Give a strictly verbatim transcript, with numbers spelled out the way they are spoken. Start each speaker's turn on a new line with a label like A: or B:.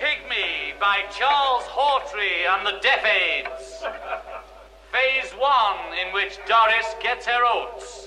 A: Pygmy by Charles Hawtrey and the Deaf Aids. Phase one, in which Doris gets her oats.